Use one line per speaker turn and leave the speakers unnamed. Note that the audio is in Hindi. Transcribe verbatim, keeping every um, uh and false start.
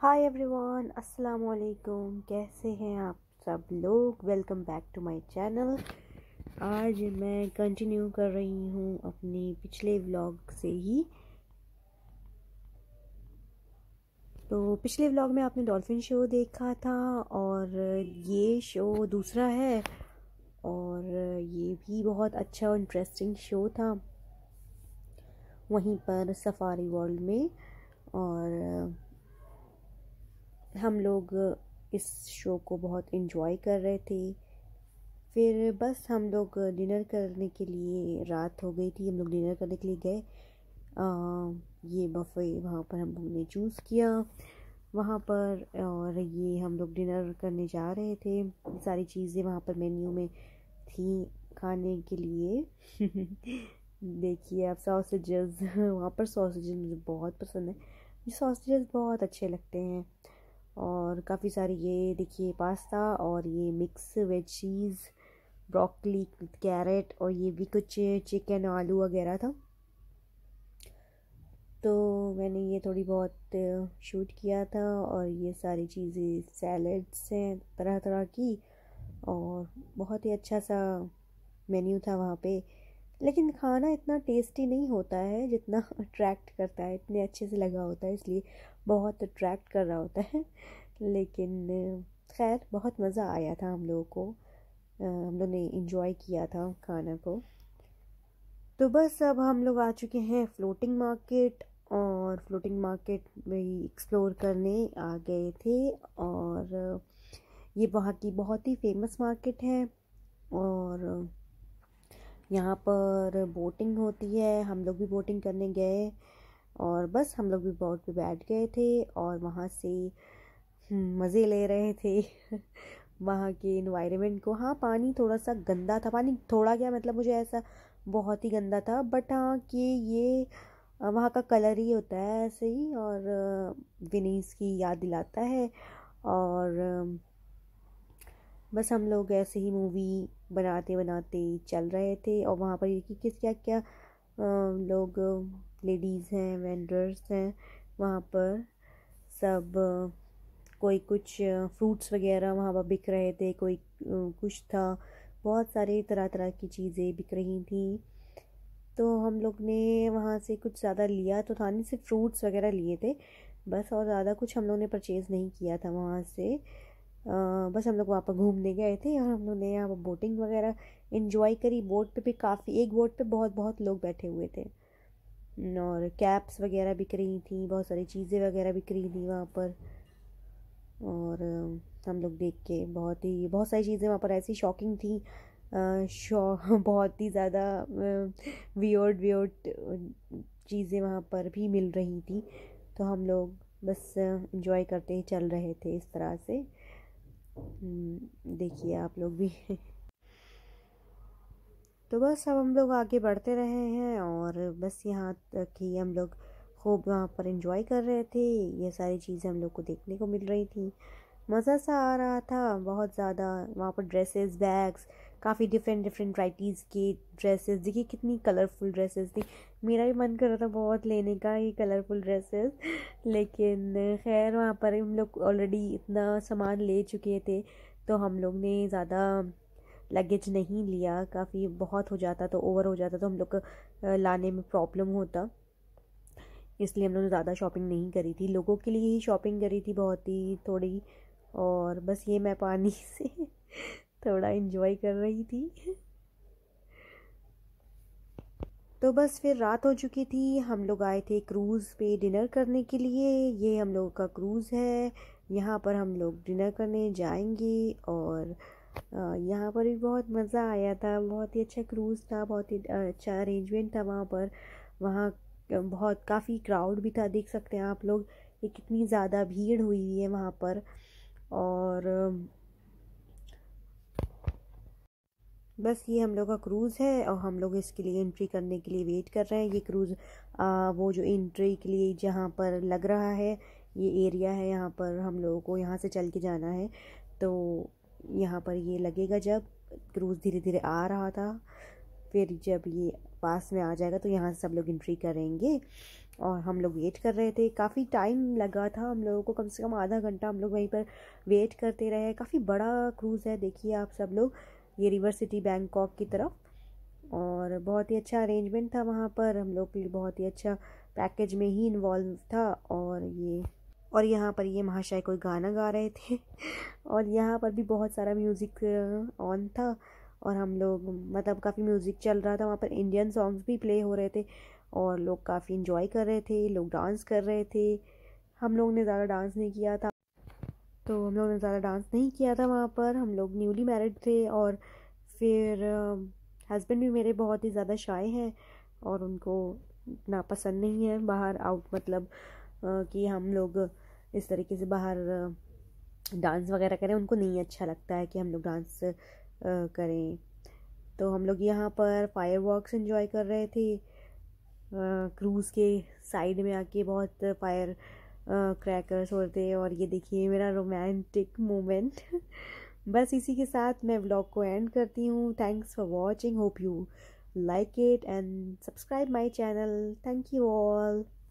हाय एवरीवन, अस्सलाम वालेकुम। कैसे हैं आप सब लोग? Welcome back to my channel. आज मैं कंटिन्यू कर रही हूँ अपने पिछले व्लॉग से ही। तो पिछले व्लॉग में आपने डॉल्फिन शो देखा था और ये शो दूसरा है और ये भी बहुत अच्छा और इंटरेस्टिंग शो था वहीं पर सफारी वर्ल्ड में। और हम लोग इस शो को बहुत एंजॉय कर रहे थे। फिर बस हम लोग डिनर करने के लिए, रात हो गई थी, हम लोग डिनर करने के लिए गए। ये बफे वहाँ पर हम लोग ने चूज़ किया वहाँ पर, और ये हम लोग डिनर करने जा रहे थे। सारी चीज़ें वहाँ पर मेन्यू में थी खाने के लिए। देखिए आप, सॉसेजेस वहाँ पर सॉसेजेस मुझे बहुत पसंद है। मुझे सॉसेजेस बहुत अच्छे लगते हैं। और काफ़ी सारी, ये देखिए पास्ता, और ये मिक्स वेजीज, ब्रोकली, कैरेट, और ये भी कुछ चिकन आलू वगैरह था। तो मैंने ये थोड़ी बहुत शूट किया था। और ये सारी चीज़ें सैलड्स हैं तरह तरह की, और बहुत ही अच्छा सा मेन्यू था वहाँ पे। लेकिन खाना इतना टेस्टी नहीं होता है जितना अट्रैक्ट करता है। इतने अच्छे से लगा होता है इसलिए बहुत अट्रैक्ट कर रहा होता है। लेकिन खैर बहुत मज़ा आया था हम लोगों को। हम लोग ने इंजॉय किया था खाना को। तो बस अब हम लोग आ चुके हैं फ्लोटिंग मार्केट, और फ्लोटिंग मार्केट में ही एक्सप्लोर करने आ गए थे। और ये वहाँ की बहुत ही फेमस मार्केट है, और यहाँ पर बोटिंग होती है। हम लोग भी बोटिंग करने गए, और बस हम लोग भी बोट पे बैठ गए थे और वहाँ से मज़े ले रहे थे। वहाँ के इन्वायरमेंट को। हाँ, पानी थोड़ा सा गंदा था। पानी थोड़ा क्या, मतलब मुझे ऐसा बहुत ही गंदा था, बट हाँ कि ये वहाँ का कलर ही होता है ऐसे ही, और विनीस की याद दिलाता है। और बस हम लोग ऐसे ही मूवी बनाते बनाते चल रहे थे। और वहाँ पर कि किस क्या क्या लोग, लेडीज़ हैं, वेंडर्स हैं वहाँ पर सब। कोई कुछ फ्रूट्स वगैरह वहाँ पर बिक रहे थे, कोई कुछ था। बहुत सारे तरह तरह की चीज़ें बिक रही थी। तो हम लोग ने वहाँ से कुछ ज़्यादा लिया तो था नहीं, सिर्फ फ्रूट्स वगैरह लिए थे बस, और ज़्यादा कुछ हम लोग ने परचेज़ नहीं किया था वहाँ से। आ, बस हम लोग वहाँ पर घूमने गए थे, और हम लोग ने यहाँ पर बोटिंग वगैरह इंजॉय करी। बोट पे भी काफ़ी, एक बोट पे बहुत बहुत लोग बैठे हुए थे, और कैप्स वगैरह बिक रही थी, बहुत सारी चीज़ें वगैरह बिक रही थी वहाँ पर। और हम लोग देख के बहुत ही, बहुत सारी चीज़ें वहाँ पर ऐसी शॉकिंग थी, शॉ बहुत ही ज़्यादा वियर्ड वियर्ड चीज़ें वहाँ पर भी मिल रही थी। तो हम लोग बस एंजॉय करते ही चल रहे थे इस तरह से। देखिए आप लोग भी। तो बस अब हम लोग आगे बढ़ते रहे हैं, और बस यहाँ तक ही हम लोग खूब वहाँ पर एंजॉय कर रहे थे। ये सारी चीज़ें हम लोग को देखने को मिल रही थी। मज़ा सा आ रहा था बहुत ज़्यादा। वहाँ पर ड्रेसेस, बैग्स, काफ़ी डिफरेंट डिफरेंट वैराइटीज़ की ड्रेसेस। देखिए कितनी कलरफुल ड्रेसेस थी। मेरा भी मन कर रहा था बहुत लेने का ये कलरफुल ड्रेसेस, लेकिन खैर वहाँ पर हम लोग ऑलरेडी इतना सामान ले चुके थे, तो हम लोग ने ज़्यादा लगेज नहीं लिया। काफ़ी बहुत हो जाता तो, ओवर हो जाता तो हम लोग को लाने में प्रॉब्लम होता, इसलिए हम लोगों ने ज़्यादा शॉपिंग नहीं करी थी। लोगों के लिए ही शॉपिंग करी थी बहुत ही थोड़ी। और बस ये मैं पानी से थोड़ा एंजॉय कर रही थी। तो बस फिर रात हो चुकी थी। हम लोग आए थे क्रूज़ पे डिनर करने के लिए। ये हम लोगों का क्रूज़ है, यहाँ पर हम लोग डिनर करने जाएंगे। और यहाँ पर भी बहुत मज़ा आया था। बहुत ही अच्छा क्रूज़ था, बहुत ही अच्छा अरेंजमेंट था वहाँ पर। वहाँ बहुत काफ़ी क्राउड भी था, देख सकते हैं आप लोग ये कितनी ज़्यादा भीड़ हुई हुई है वहाँ पर। और बस ये हम लोग का क्रूज़ है, और हम लोग इसके लिए एंट्री करने के लिए वेट कर रहे हैं। ये क्रूज़ वो जो एंट्री के लिए जहाँ पर लग रहा है, ये एरिया है, यहाँ पर हम लोगों को यहाँ से चल के जाना है। तो यहाँ पर ये लगेगा, जब क्रूज़ धीरे धीरे आ रहा था, फिर जब ये पास में आ जाएगा तो यहाँ से सब लोग एंट्री करेंगे। और हम लोग वेट कर रहे थे। काफ़ी टाइम लगा था हम लोगों को, कम से कम आधा घंटा हम लोग वहीं पर वेट करते रहे। काफ़ी बड़ा क्रूज़ है, देखिए आप सब लोग, ये रिवर सिटी बैंकॉक की तरफ। और बहुत ही अच्छा अरेंजमेंट था वहाँ पर, हम लोग के लिए बहुत ही अच्छा पैकेज में ही इन्वॉल्व था। और ये और यहाँ पर ये महाशय कोई गाना गा रहे थे और यहाँ पर भी बहुत सारा म्यूज़िक ऑन था और हम लोग मतलब काफ़ी म्यूज़िक चल रहा था वहाँ पर, इंडियन सॉन्ग्स भी प्ले हो रहे थे और लोग काफ़ी इन्जॉय कर रहे थे, लोग डांस कर रहे थे। हम लोग ने ज़्यादा डांस नहीं किया था तो हम लोग ने ज़्यादा डांस नहीं किया था वहाँ पर। हम लोग न्यूली मैरिड थे और फिर हस्बैंड भी मेरे बहुत ही ज़्यादा शाय हैं और उनको ना पसंद नहीं है बाहर आउट, मतलब आ, कि हम लोग इस तरीके से बाहर डांस वगैरह करें। उनको नहीं अच्छा लगता है कि हम लोग डांस करें। तो हम लोग यहाँ पर फायर वर्क्स एंजॉय कर रहे थे। क्रूज़ के साइड में आके बहुत फायर क्रैकर्स होते हैं और ये देखिए मेरा रोमांटिक मोमेंट बस इसी के साथ मैं व्लॉग को एंड करती हूँ। Thanks for watching, hope you like it and subscribe my channel. Thank you all.